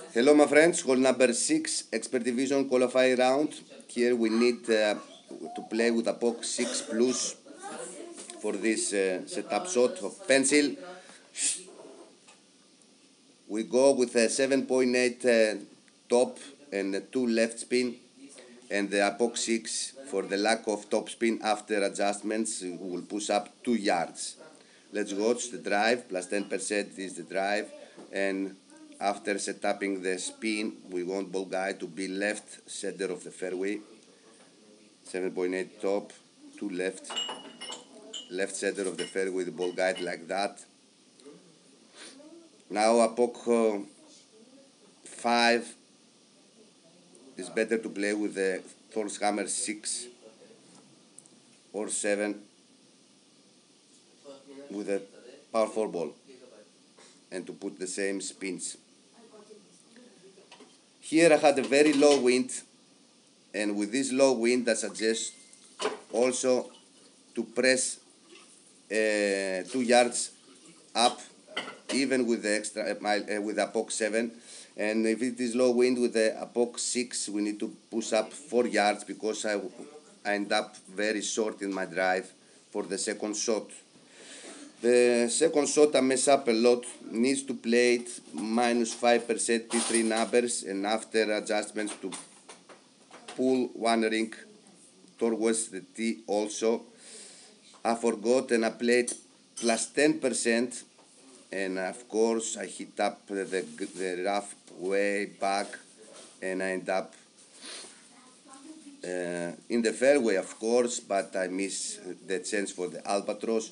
Hello my friends, hole number 6, expert division qualifying round. Here we need to play with a POC 6 plus for this setup shot of pencil. We go with a 7.8 top and 2 left spin, and the POC 6 for the lack of top spin after adjustments will push up 2 yards. Let's watch the drive, plus 10% is the drive, and after setuping the spin, we want ball guy to be left center of the fairway. 7.8 top, 2 left center of the fairway, the ball guide like that. Now a POC 5 is better to play with the Thor's Hammer 6 or 7 with a power 4 ball and to put the same spins. Here I had a very low wind, and with this low wind I suggest also to press 2 yards up, even with the extra with a POC 7. And if it is low wind with a POC 6, we need to push up 4 yards because I end up very short in my drive for the second shot. The second shot I mess up a lot, needs to play it minus 5% T3 numbers, and after adjustments to pull 1 ring towards the T also. I forgot and I played plus 10%, and of course I hit up the rough way back and I end up in the fairway of course, but I miss the chance for the albatross.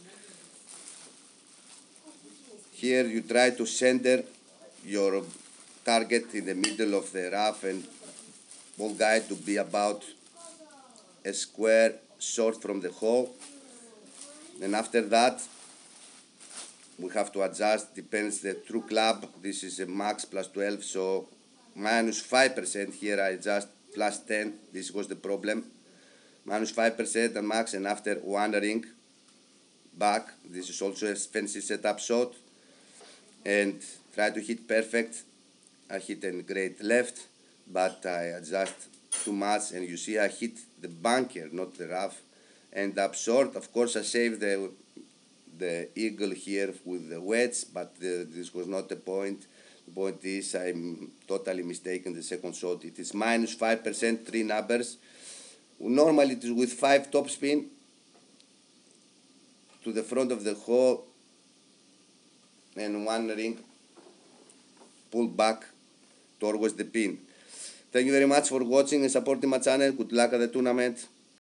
Here you try to center your target in the middle of the rough and ball guide to be about a square short from the hole. And after that we have to adjust, depends the true club. This is a max plus 12, so minus 5%. Here I adjust plus 10. This was the problem. Minus 5% and max, and after 1 ring back. This is also a fancy setup shot. And try to hit perfect. I hit a great left, but I adjust too much, and you see I hit the bunker, not the rough. End up short. Of course I saved the eagle here with the wedge, but this was not the point. The point is I'm totally mistaken the second shot. It is minus 5%, 3 numbers. Normally it is with 5 topspin to the front of the hole and 1 ring pull back towards the pin. Thank you very much for watching and supporting my channel. Good luck at the tournament.